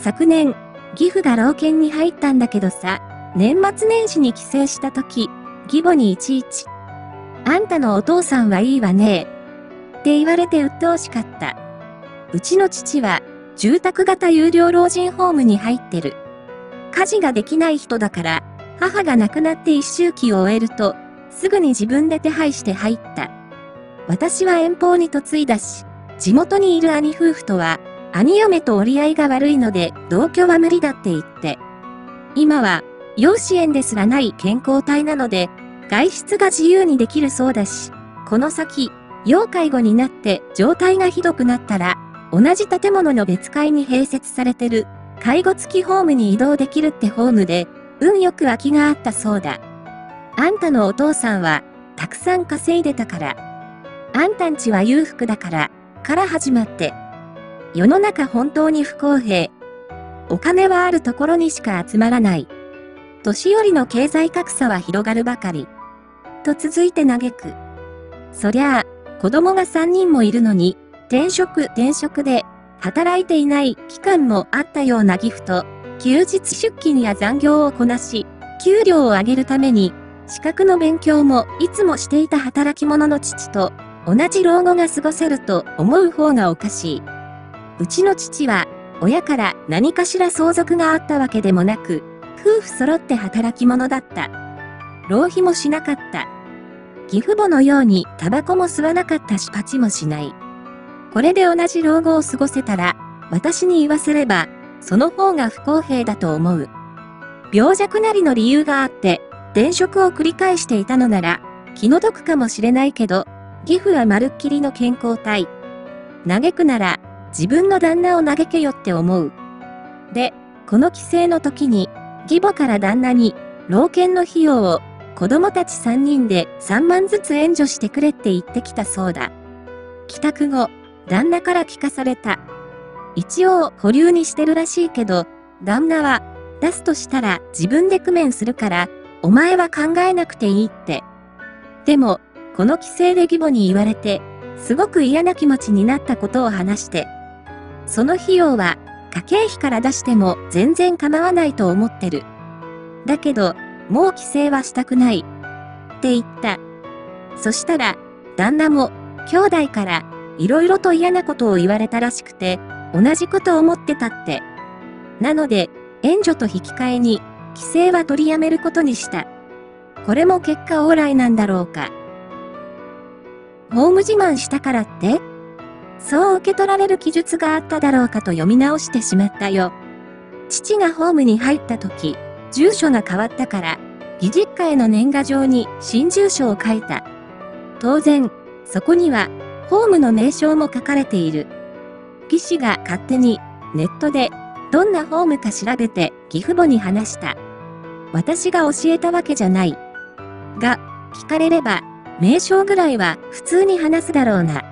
昨年、義父が老犬に入ったんだけどさ、年末年始に帰省した時、義母にいちいち、あんたのお父さんはいいわねって言われて鬱陶しかった。うちの父は、住宅型有料老人ホームに入ってる。家事ができない人だから、母が亡くなって一周期を終えると、すぐに自分で手配して入った。私は遠方に嫁いだし、地元にいる兄夫婦とは、兄嫁と折り合いが悪いので同居は無理だって言って。今は、養子縁ですらない健康体なので、外出が自由にできるそうだし、この先、要介護になって状態がひどくなったら、同じ建物の別階に併設されてる、介護付きホームに移動できるってホームで、運よく空きがあったそうだ。あんたのお父さんは、たくさん稼いでたから。あんたんちは裕福だから始まって。世の中本当に不公平。お金はあるところにしか集まらない。年寄りの経済格差は広がるばかり。と続いて嘆く。そりゃあ、子供が3人もいるのに、転職で、働いていない期間もあったような義父と、休日出勤や残業をこなし、給料を上げるために、資格の勉強もいつもしていた働き者の父と、同じ老後が過ごせると思う方がおかしい。うちの父は、親から何かしら相続があったわけでもなく、夫婦揃って働き者だった。浪費もしなかった。義父母のようにタバコも吸わなかったしパチもしない。これで同じ老後を過ごせたら、私に言わせれば、その方が不公平だと思う。病弱なりの理由があって、転職を繰り返していたのなら、気の毒かもしれないけど、義父はまるっきりの健康体。嘆くなら、自分の旦那を嘆けよって思う。で、この帰省の時に、義母から旦那に、老犬の費用を、子供たち3人で3万ずつ援助してくれって言ってきたそうだ。帰宅後、旦那から聞かされた。一応保留にしてるらしいけど、旦那は、出すとしたら自分で工面するから、お前は考えなくていいって。でも、この帰省で義母に言われて、すごく嫌な気持ちになったことを話して、その費用は家計費から出しても全然構わないと思ってる。だけど、もう帰省はしたくない。って言った。そしたら、旦那も、兄弟からいろいろと嫌なことを言われたらしくて、同じこと思ってたって。なので、援助と引き換えに、帰省は取りやめることにした。これも結果オーライなんだろうか。ホーム自慢したからって？そう受け取られる記述があっただろうかと読み直してしまったよ。父がホームに入った時、住所が変わったから、義実家への年賀状に新住所を書いた。当然、そこには、ホームの名称も書かれている。義士が勝手に、ネットで、どんなホームか調べて、義父母に話した。私が教えたわけじゃない。が、聞かれれば、名称ぐらいは普通に話すだろうな。